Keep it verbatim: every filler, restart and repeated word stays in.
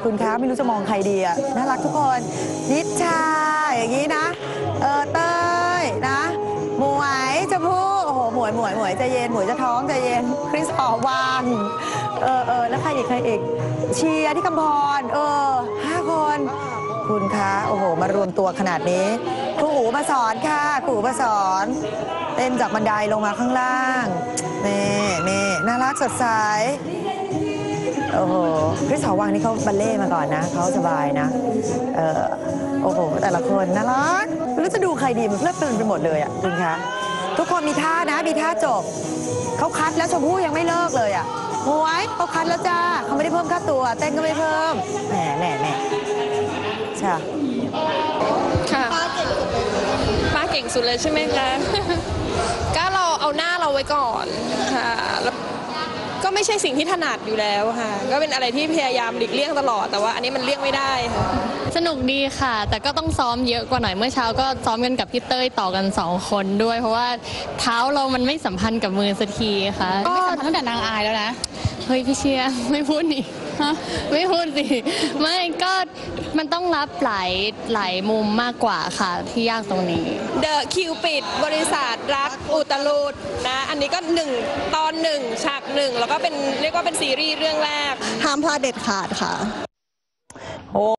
คุณคะไม่รู้จะมองใครดีอะน่ารักทุกคนนิชชาอย่างนี้นะเออเต้ยนะหมวยจะพูดโอ้โหหมวยหมวยหมวยใจเย็นหมวยจะท้องใจเย็นคริสหอวังเออเออแล้วใครอีกใครอีกเชียร์ที่คำพรเออห้าคนคุณคะโอ้โหมารวมตัวขนาดนี้ครูอูมาสอนค่ะครูอูมาสอนเต้นจากบันไดลงมาข้างล่างนี่นี่น่ารักสดใสโอ้โหคริสหอวังนี่เขาบัลเล่มาก่อนนะเขาสบายนะเออโอ้โหแต่ละคนน่ารักไม่รู้จะดูใครดีมันเพลิดเพลินไปหมดเลยอ่ะคุณคะทุกคนมีท่านะมีท่าจบเขาคัดแล้วชมพู่ยังไม่เลิกเลยอ่ะหมวยเขาคัดแล้วจ้าเขาไม่ได้เพิ่มค่าตัวเต้นก็ไม่เพิ่มแหมแหมแหมใช่ค่ะป้าเก่งสุดเลยใช่ไหมคะก็เราเอาหน้าเราไว้ก่อนค่ะก็ไม่ใช่สิ่งที่ถนัดอยู่แล้วค่ะก็เป็นอะไรที่พยายามหลีกเลี่ยงตลอดแต่ว่าอันนี้มันเลี่ยงไม่ได้ค่ะสนุกดีค่ะแต่ก็ต้องซ้อมเยอะกว่าหน่อยเมื่อเช้าก็ซ้อมกันกับพี่เต้ยต่อกันสองคนด้วยเพราะว่าเท้าเรามันไม่สัมพันธ์กับมือสักทีค่ะไม่สัมพันธ์ตั้งแต่นางอายแล้วนะเฮ้ยพี่เชียร์ไม่พูดนี่ไม่พูดสิไม่ก็มันต้องรับหลายหลายมุมมากกว่าค่ะที่ยากตรงนี้เดอะคิวปิดบริษัทรักอุตลุดนะอันนี้ก็หนึ่งตอนหนึ่งฉากหนึ่งแล้วก็เป็นเรียกว่าเป็นซีรีส์เรื่องแรกห้ามพลาดเด็ดขาดค่ะ